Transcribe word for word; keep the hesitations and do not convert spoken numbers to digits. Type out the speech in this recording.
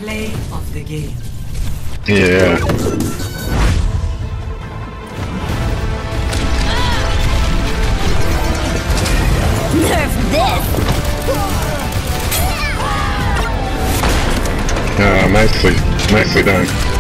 Play of the game. Yeah. Nerf this! Uh, nicely, nicely done.